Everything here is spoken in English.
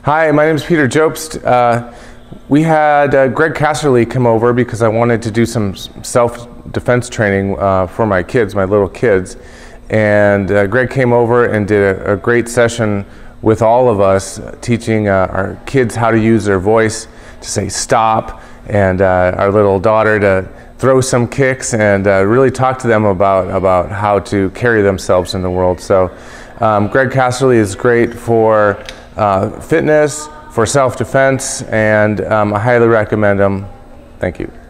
Hi, my name is Peter Jobst. We had Greg Casserly come over because I wanted to do some self-defense training for my kids, my little kids. And Greg came over and did a great session with all of us, teaching our kids how to use their voice to say stop, and our little daughter to throw some kicks, and really talk to them about how to carry themselves in the world. So Greg Casserly is great for fitness, for self-defense, and I highly recommend him. Thank you.